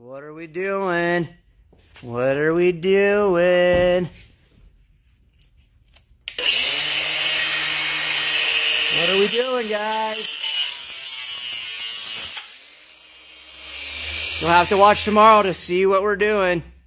What are we doing? What are we doing? What are we doing, guys? You'll have to watch tomorrow to see what we're doing.